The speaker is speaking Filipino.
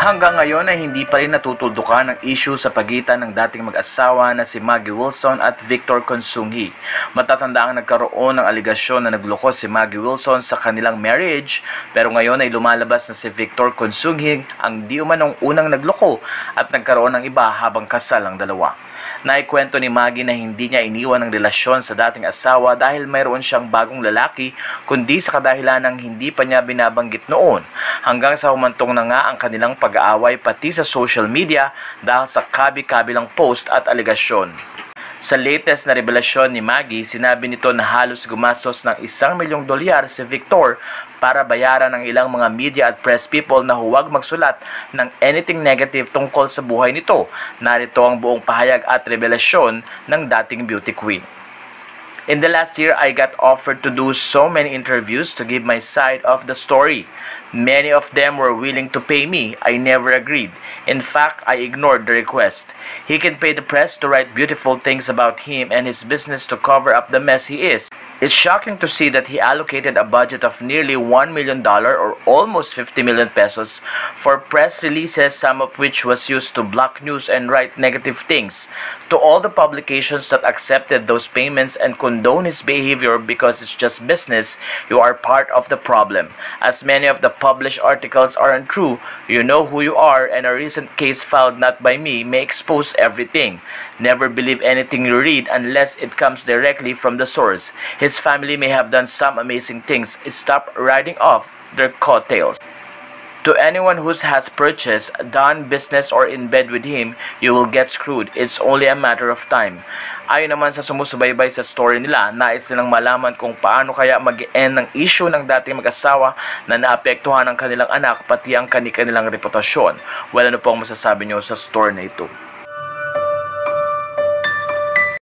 Hanggang ngayon ay hindi pa rin natutuldukan ang issue sa pagitan ng dating mag-asawa na si Maggie Wilson at Victor Consunghi. Matatanda ang nagkaroon ng aligasyon na nagloko si Maggie Wilson sa kanilang marriage, pero ngayon ay lumalabas na si Victor Consunghi ang di umanong unang nagloko at nagkaroon ng iba habang kasal ang dalawa. Naikwento ni Maggie na hindi niya iniwan ang relasyon sa dating asawa dahil mayroon siyang bagong lalaki, kundi sa kadahilan ng hindi pa niya binabanggit noon, hanggang sa humantong na nga ang kanilang pag-aaway pati sa social media dahil sa kabi-kabilang post at aligasyon. Sa latest na revelasyon ni Maggie, sinabi nito na halos gumastos ng $1,000,000 si Victor para bayaran ng ilang mga media at press people na huwag magsulat ng anything negative tungkol sa buhay nito. Narito ang buong pahayag at revelasyon ng dating beauty queen. In the last year, I got offered to do so many interviews to give my side of the story. Many of them were willing to pay me. I never agreed. In fact, I ignored the request. He can pay the press to write beautiful things about him and his business to cover up the mess he is. It's shocking to see that he allocated a budget of nearly $1,000,000 or almost 50 million pesos for press releases, some of which was used to block news and write negative things. To all the publications that accepted those payments and condone his behavior because it's just business, you are part of the problem. As many of the published articles are untrue, you know who you are, and a recent case filed not by me may expose everything. Never believe anything you read unless it comes directly from the source. His family may have done some amazing things. Stop riding off their coattails. To anyone who has purchased, done business, or in bed with him, you will get screwed. It's only a matter of time. Ayon naman sa sumusubaybay sa story nila, nais nilang malaman kung paano kaya mag-end ng issue ng dating mag-asawa na naapektuhan ang kanilang anak pati ang kanilang reputasyon. Well, ano po ang masasabi nyo sa story na ito?